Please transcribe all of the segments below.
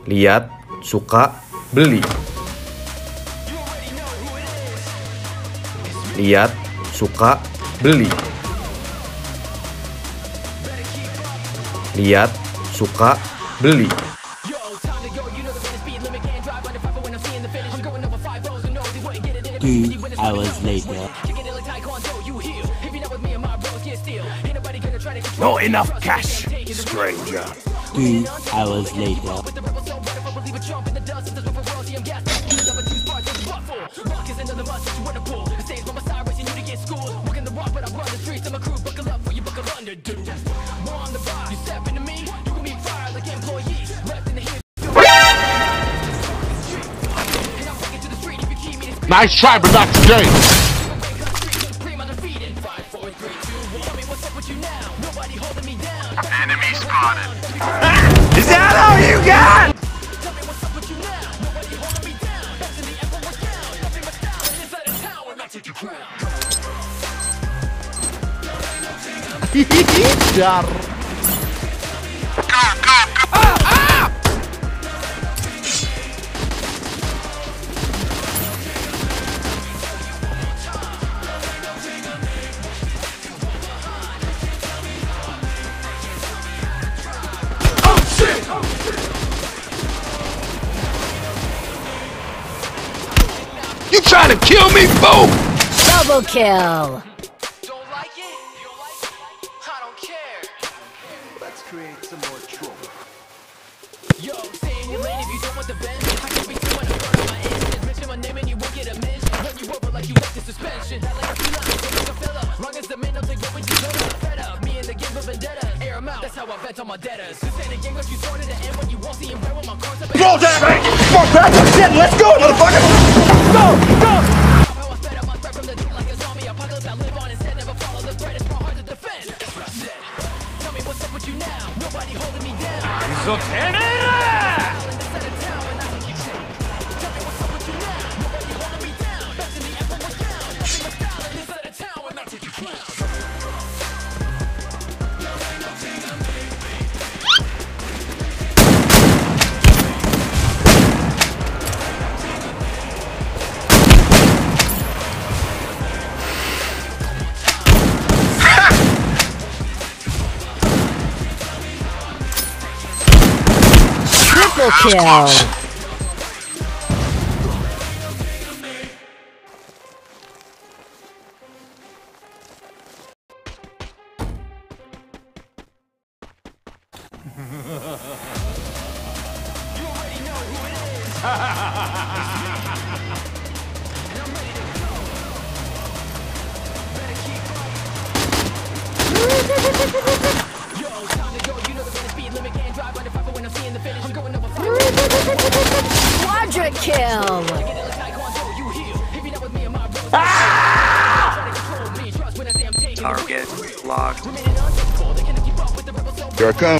Lihat, suka, beli. Lihat, suka, beli. Lihat, suka, beli. Hours later. Not enough cash, stranger. 2 hours later. Nice try, but not today. Enemy spotted. Is that all you got? Jar. You trying to kill me, fool? Double kill. Don't like it? You don't like it? I don't care. Let's create some more trouble. Yo, stay in your lane if you don't want the bench. I can't be too much in front of my engines. Mention my name and you won't get a mention. Run you over like you left the suspension. Not like a feline, so like a fella. Long as the man don't take what we just go to. Fed up, me and the game of vendetta. Air 'em out, that's how I vent on my debtors. This ain't a game, but you sworn to the end when you won't see him right with my cards up. Roll that, man! Fuck that! Shit, let's go, motherfucker! Go! Go! How I fed up my threat from the deep like a zombie apocalypse. I live on instead, never follow the threat. It's more hard to defend. That's what I said. Tell me what's up with you now. Nobody holding me down. So Triple kill. Quadra kill. Target locked. Here I come.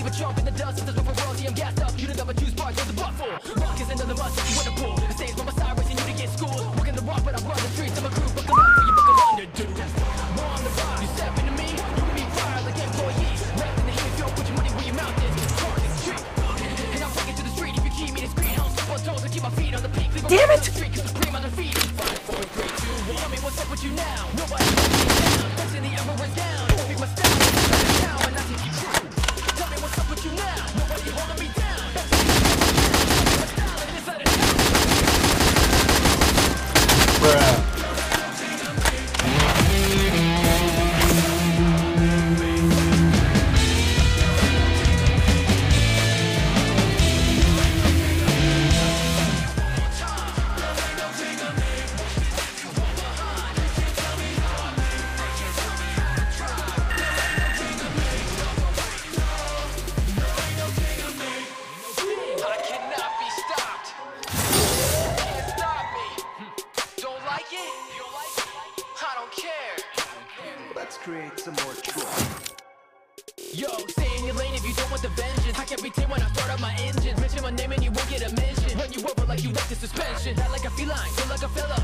Damn it! Let's create some more trouble. Yo, stay in your lane if you don't want the vengeance. I can't pretend when I start up my engines. Mention my name and you won't get a mention. Run you over like you left the suspension. Not like a feline, feel like a fella.